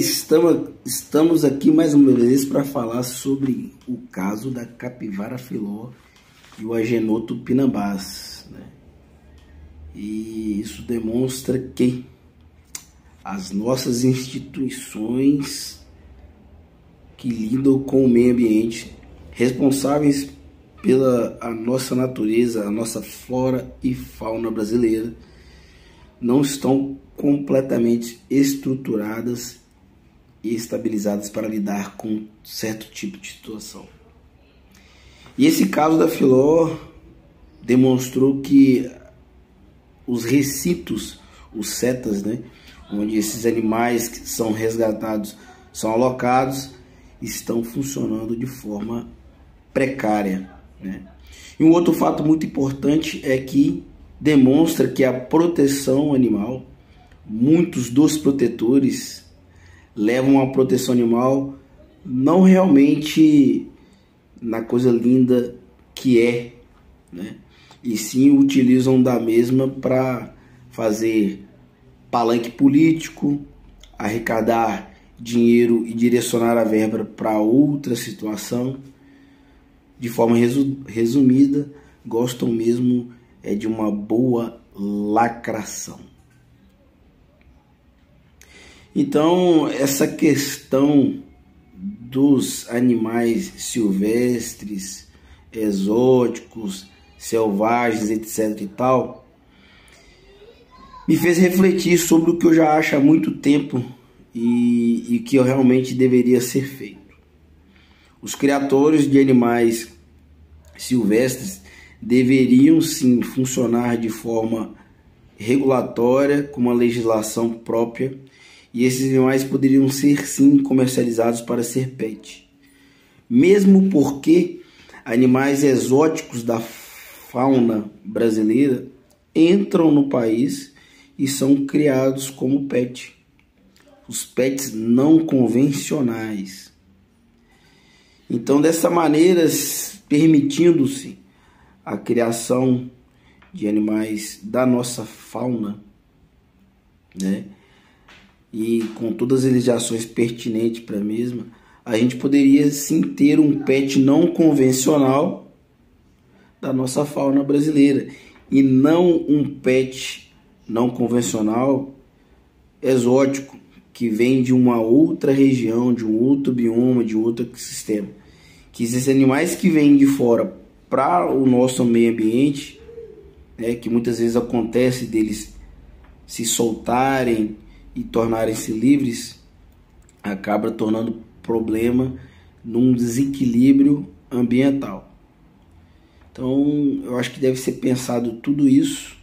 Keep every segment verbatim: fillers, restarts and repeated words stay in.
estamos, estamos aqui mais uma vez para falar sobre o caso da capivara filó e o agenor tupinambás, né? E isso demonstra que as nossas instituições que lidam com o meio ambiente, responsáveis pela a nossa natureza, a nossa flora e fauna brasileira, não estão completamente estruturadas e estabilizadas para lidar com certo tipo de situação. E esse caso da filó demonstrou que os recintos, os setas, né, onde esses animais que são resgatados são alocados, estão funcionando de forma precária, né? E um outro fato muito importante é que demonstra que a proteção animal, muitos dos protetores levam a proteção animal não realmente na coisa linda que é, né? E sim utilizam da mesma para fazer palanque político, arrecadar dinheiro e direcionar a verba para outra situação. De forma resu resumida, gostam mesmo é de uma boa lacração. Então, essa questão dos animais silvestres, exóticos, selvagens, etc e tal, me fez refletir sobre o que eu já acho há muito tempo e, e que realmente deveria ser feito. Os criadores de animais silvestres deveriam sim funcionar de forma regulatória, com uma legislação própria, e esses animais poderiam ser sim comercializados para ser pet. Mesmo porque animais exóticos da fauna brasileira entram no país e são criados como pet. Os pets não convencionais. Então, dessa maneira, permitindo-se a criação de animais da nossa fauna, né, e com todas as legislações pertinentes para a mesma, a gente poderia sim ter um pet não convencional da nossa fauna brasileira, e não um pet não convencional exótico, que vem de uma outra região, de um outro bioma, de um outro ecossistema. Que esses animais que vêm de fora para o nosso meio ambiente, né, que muitas vezes acontece deles se soltarem e tornarem-se livres, acaba tornando problema num desequilíbrio ambiental. Então, eu acho que deve ser pensado tudo isso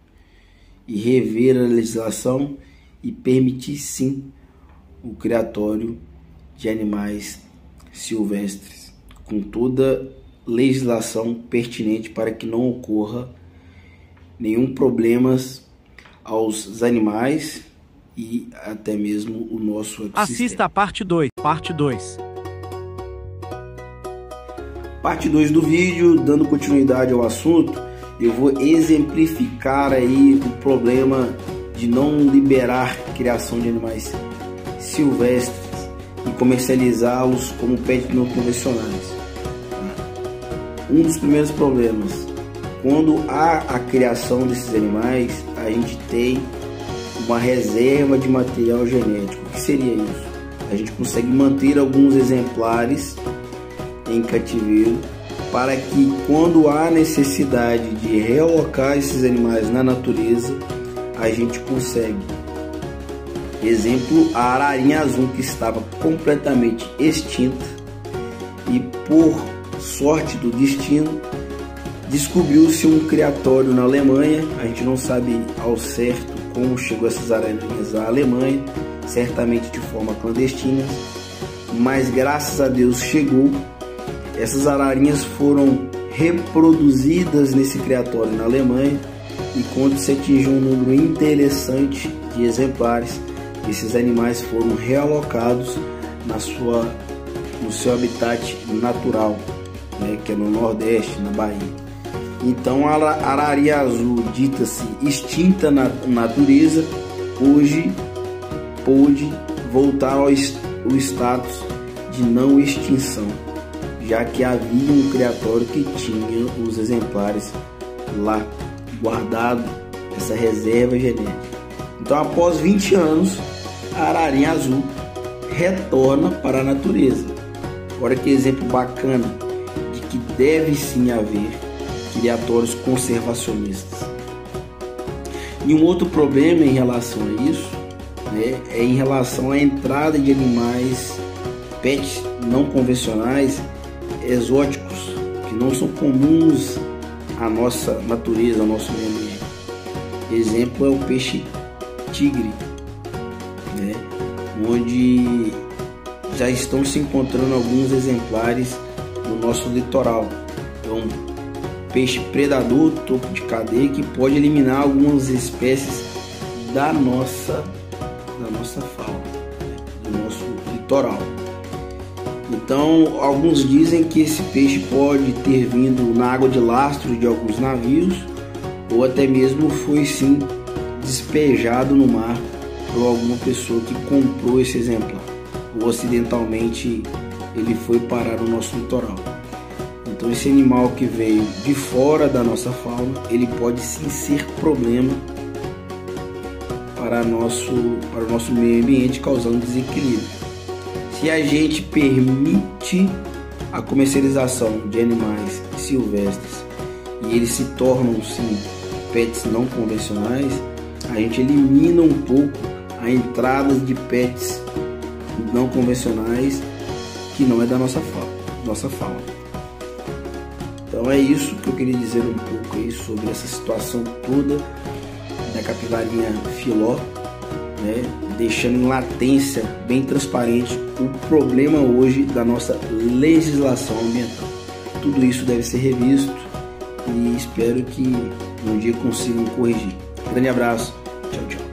e rever a legislação e permitir sim o criatório de animais silvestres, com toda legislação pertinente para que não ocorra nenhum problema aos animais e até mesmo o nosso ecossistema. Assista a parte dois. Parte dois. Parte dois do vídeo, dando continuidade ao assunto, eu vou exemplificar aí o problema de não liberar criação de animais silvestres e comercializá-los como pets não convencionais. Um dos primeiros problemas, quando há a criação desses animais, a gente tem uma reserva de material genético. O que seria isso? A gente consegue manter alguns exemplares em cativeiro para que, quando há necessidade de realocar esses animais na natureza, a gente consegue. Exemplo, a ararinha azul, que estava completamente extinta e, por sorte do destino, descobriu-se um criatório na Alemanha. A gente não sabe ao certo como chegou essas ararinhas à Alemanha, certamente de forma clandestina, mas graças a Deus chegou. Essas ararinhas foram reproduzidas nesse criatório na Alemanha, e quando se atingiu um número interessante de exemplares, esses animais foram realocados na sua, no seu habitat natural, né, que é no Nordeste, na Bahia. Então a ararinha azul, dita-se extinta na natureza, hoje pôde voltar ao o status de não extinção, já que havia um criatório que tinha os exemplares lá guardado, essa reserva genética. Então, após vinte anos, a ararinha azul retorna para a natureza. Olha que exemplo bacana de que deve sim haver criatórios conservacionistas. E um outro problema em relação a isso, né, é em relação à entrada de animais pets não convencionais, exóticos, que não são comuns à nossa natureza, ao nosso meio ambiente. Exemplo é o peixe tigre, né, onde já estão se encontrando alguns exemplares no nosso litoral. É um peixe predador, topo de cadeia, que pode eliminar algumas espécies da nossa, da nossa fauna, do nosso litoral. Então, alguns dizem que esse peixe pode ter vindo na água de lastro de alguns navios, ou até mesmo foi sim despejado no mar por alguma pessoa que comprou esse exemplar, ou acidentalmente ele foi parar no nosso litoral. Então, esse animal que veio de fora da nossa fauna, ele pode sim ser problema para, nosso, para o nosso meio ambiente, causando desequilíbrio. Se a gente permite a comercialização de animais silvestres e eles se tornam sim pets não convencionais, a gente elimina um pouco a entrada de pets não convencionais que não é da nossa fauna, nossa fauna. Então é isso que eu queria dizer um pouco aí sobre essa situação toda da capivarinha filó, né, deixando em latência, bem transparente, o problema hoje da nossa legislação ambiental. Tudo isso deve ser revisto e espero que um dia consigam corrigir. Grande abraço, tchau, tchau.